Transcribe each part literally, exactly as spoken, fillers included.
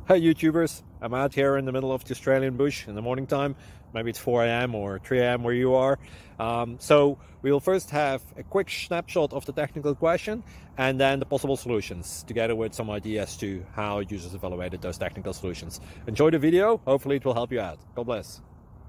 Hey YouTubers, I'm out here in the middle of the Australian bush in the morning time. Maybe it's four A M or three A M where you are. Um, so we'll first have a quick snapshot of the technical question and then the possible solutions, together with some ideas to how users evaluated those technical solutions. Enjoy the video, hopefully it will help you out. God bless.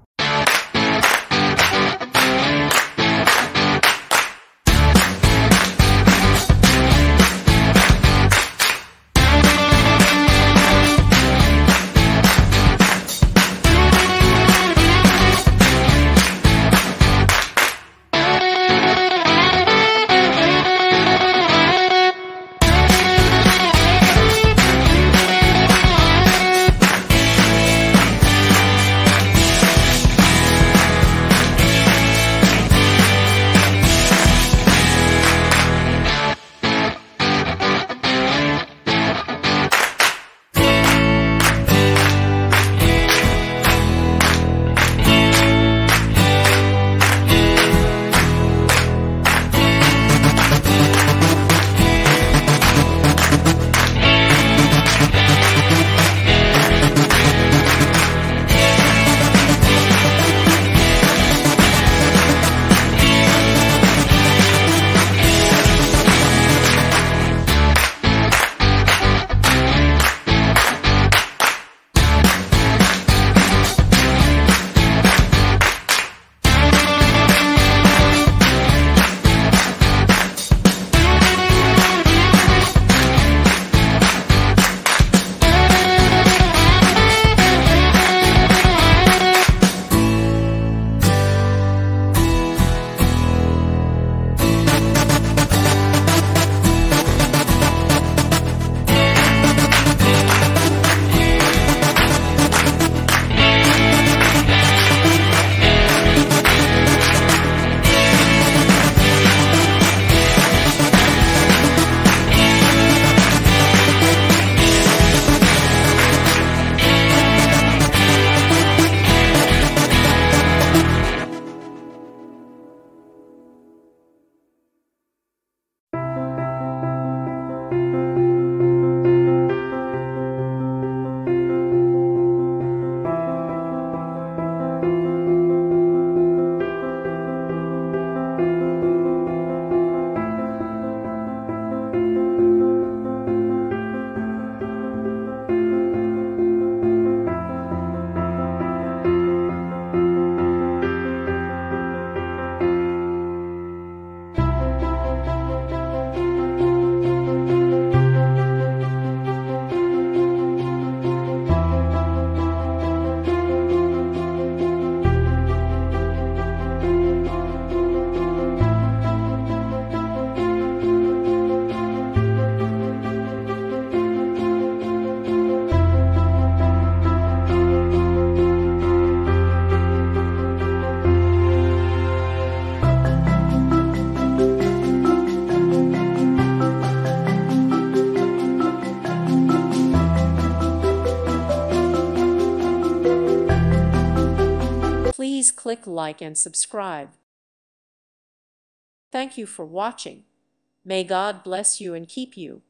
Please click like and subscribe. Thank you for watching. May God bless you and keep you.